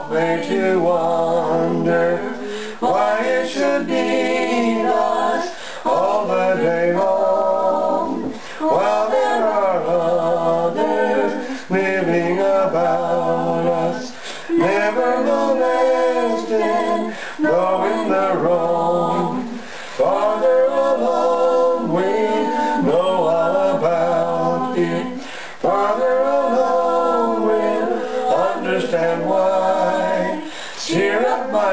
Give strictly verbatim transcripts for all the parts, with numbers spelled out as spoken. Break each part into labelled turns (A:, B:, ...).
A: made to wonder why it should be thus all the day long, while there are others living about us, never molested, knowing the wrong. Farther along we know all about it, farther along we'll understand why. Cheer up, my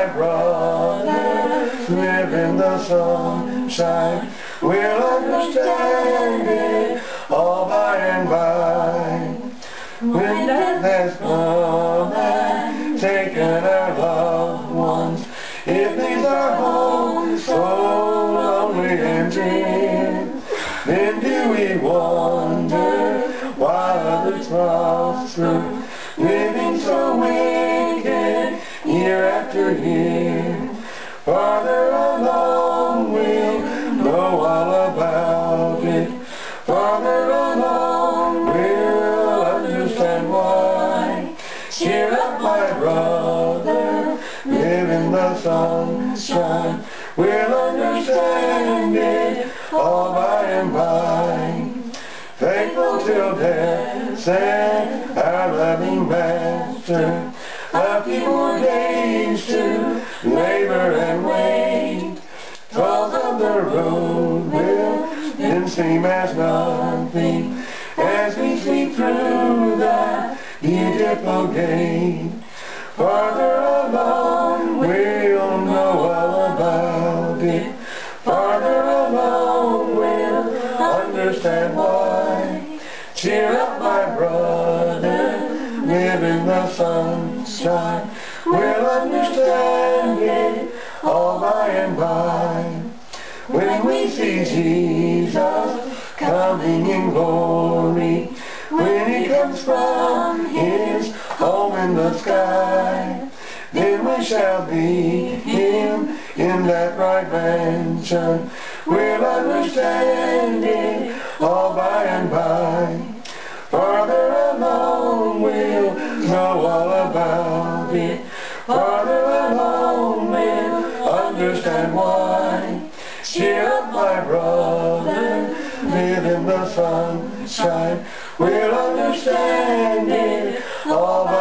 A: brother, live in the sunshine, we'll understand it all by and by. When death has come and taken our loved ones, if these are homes so lonely and dim, then do we wonder why others prosper, living so wicked year after year. Farther along we'll know all about it, farther along we'll understand why. Cheer up, my brother, live in the sunshine, we'll understand it all by and by. Faithful till death, send our loving Master, a few more days to labor and wait. Toils of the road will then seem as nothing as we sweep through that beautiful gate. Farther along we'll know all about it, farther along we'll understand why. Cheer up, my brother, live in the sunshine, we'll understand it all by and by. When we see Jesus coming in glory, when he comes from his home in the sky, then we shall be him in that bright mansion, we'll understand it all by and by. Farther along we'll know all about it, farther along we'll understand why. Cheer up, my brother, live in the sunshine, we'll understand it all by